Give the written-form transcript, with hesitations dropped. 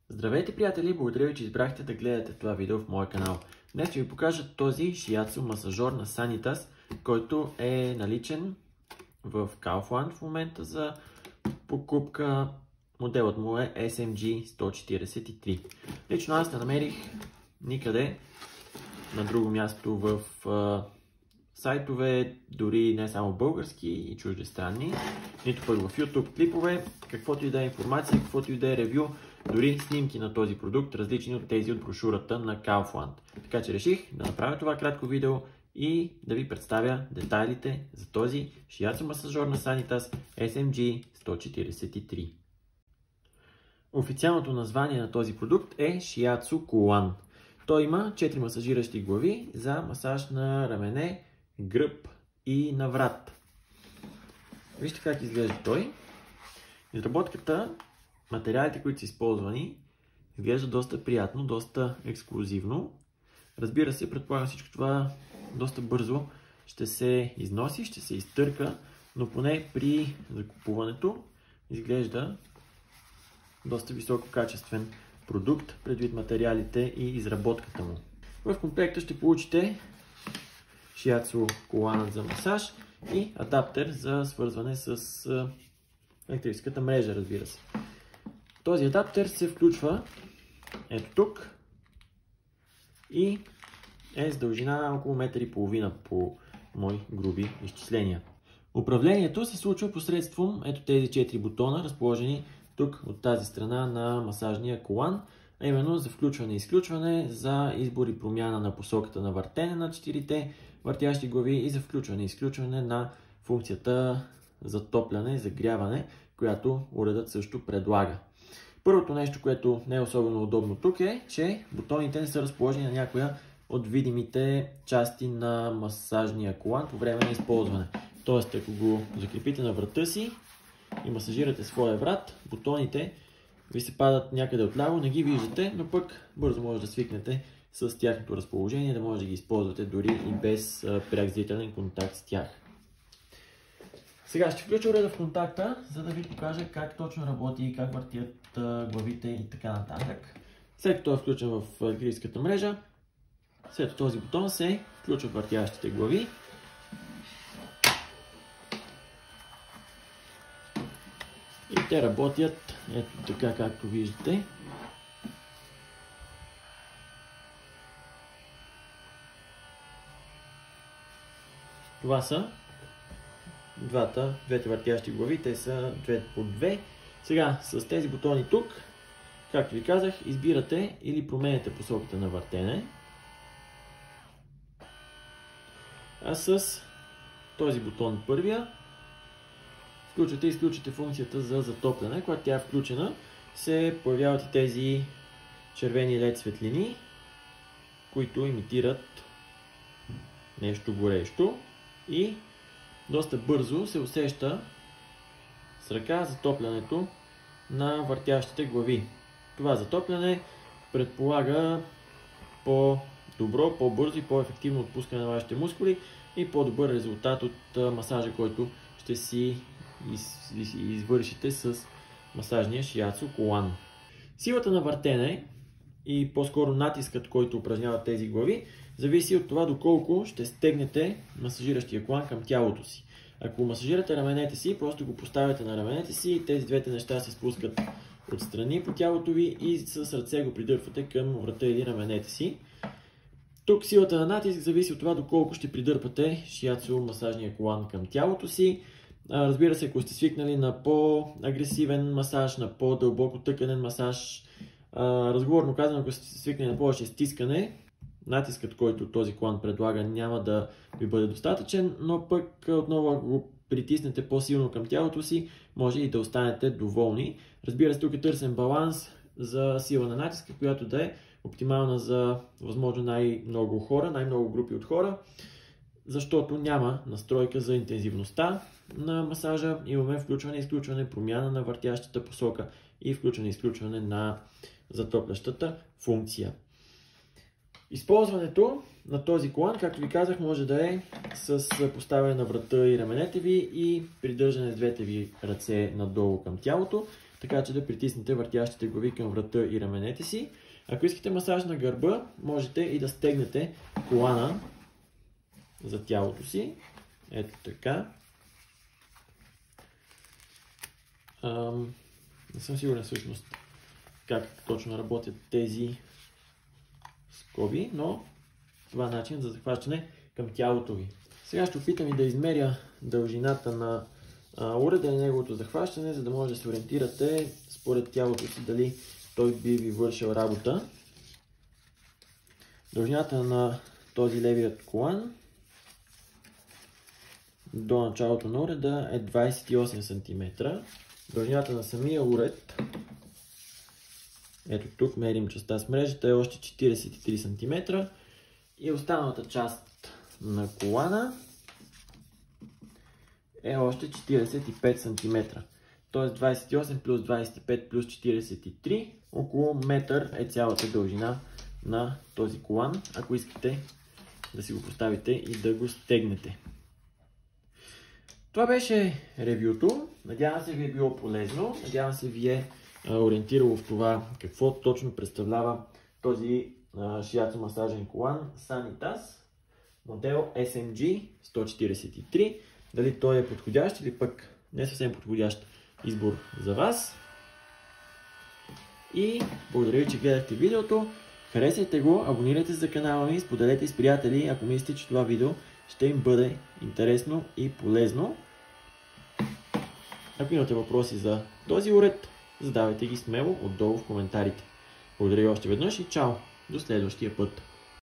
Здравейте, приятели! Благодаря ви, че избрахте да гледате това видео в моя канал. Днес ще ви покажа този Shiatsu масажор на Sanitas, който е наличен в Kaufland в момента за покупка. Моделът му е SMG 143. Лично аз не намерих никъде на друго място в сайтове, дори не само български и чуждестранни, нито пък в YouTube клипове, каквото и да е информация, каквото и да е ревю, дори снимки на този продукт, различни от тези от брошурата на Kaufland. Така че реших да направя това кратко видео и да ви представя детайлите за този Shiatsu масажор на Sanitas SMG 143. Официалното название на този продукт е Shiatsu Cool'One. Той има 4 масажиращи глави за масаж на рамене, гръб и на врат. Вижте как изглежда той. Изработката, материалите, които са използвани, изглежда доста приятно, доста ексклузивно. Разбира се, предполагам всичко това доста бързо ще се износи, ще се изтърка, но поне при закупуването изглежда доста висококачествен продукт, предвид материалите и изработката му. В комплекта ще получите Shiatsu Cool'One за масаж и адаптер за свързване с електрическата мрежа, разбира се. Този адаптер се включва ето тук и е с дължина около 1,5 м по мои груби изчисления. Управлението се случва посредством ето тези 4 бутона, разположени тук от тази страна на масажния колан, а именно за включване и изключване, за избор и промяна на посоката на въртене на 4-те въртящи глави и за включване и изключване на функцията затопляне, загряване, която уредът също предлага. Първото нещо, което не е особено удобно тук е, че бутоните не са разположени на някоя от видимите части на масажния колан по време на използване. Тоест, ако го закрепите на врата си и масажирате своя врат, бутоните ви се падат някъде отляво, не ги виждате, но пък бързо може да свикнете с тяхното разположение, да може да ги използвате дори и без пряк зрителен контакт с тях. Сега ще включа уреда в контакта, за да ви покажа как точно работи, как въртят главите и така нататък. След като е включен в електрическата мрежа, след този бутон се включват въртящите глави. И те работят ето така, както виждате. Това са двете въртящи глави, те са 2 по 2. Сега с тези бутони тук, както ви казах, избирате или променяте посоката на въртене. А с този бутон първия включвате и изключвате функцията за затопляне. Когато тя е включена, се появяват и тези червени LED светлини, които имитират нещо горещо и доста бързо се усеща с ръка затоплянето на въртящите глави. Това затопляне предполага по-добро, по-бързо и по-ефективно отпускане на вашите мускули и по-добър резултат от масажа, който ще си извършите с масажния Shiatsu Cool'One. Силата на въртене и по-скоро натискът, който упражняват тези глави, зависи от това доколко ще стегнете масажиращия колан към тялото си. Ако масажирате раменете си, просто го поставяте на раменете си и тези двете неща се спускат отстрани по тялото ви и с ръце го придърпвате към врата или раменете си. Тук силата на натиск зависи от това доколко ще придърпате Shiatsu масажния колан към тялото си. Разбира се, ако сте свикнали на по-агресивен масаж, на по-дълбоко тъканен масаж, разговорно казано, ако сте свикнали на повече стискане, натискът, който този колан предлага, няма да ви бъде достатъчен, но пък отново, ако го притиснете по-силно към тялото си, може и да останете доволни. Разбира се, тук е търсен баланс за сила на натиска, която да е оптимална за възможно най-много хора, най-много групи от хора, защото няма настройка за интензивността на масажа. Имаме включване и изключване, промяна на въртящата посока и включване и изключване на затоплящата функция. Използването на този колан, както ви казах, може да е с поставяне на врата и раменете ви и придържане с двете ви ръце надолу към тялото. така че да притиснете въртящите глави към врата и раменете си. Ако искате масаж на гърба, можете и да стегнете колана за тялото си. Ето така. Не съм сигурен всъщност как точно работят тези скоби, но това е начин за захващане към тялото ви. Сега ще опитам и да измеря дължината на уреда и неговото захващане, за да може да се ориентирате според тялото си дали той би ви вършил работа. Дължината на този левият колан до началото на уреда е 28 см. Дължината на самия уред, ето тук мерим частта с мрежата, е още 43 см. И останалата част на колана е още 45 см. Т.е. 28 плюс 25 плюс 43, около метър е цялата дължина на този колан, ако искате да си го поставите и да го стегнете. Това беше ревюто. Надявам се ви е било полезно. Надявам се ви е ориентирало в това какво точно представлява този шиацу масажен колан Sanitas, модел SMG 143. Дали той е подходящ или пък не съвсем подходящ избор за вас. И благодаря ви, че гледахте видеото. Харесайте го, абонирайте се за канала ми, споделете с приятели, ако мислите, че това видео ще им бъде интересно и полезно. Ако имате въпроси за този уред, задавайте ги смело отдолу в коментарите. Благодаря ви още веднъж и чао! До следващия път!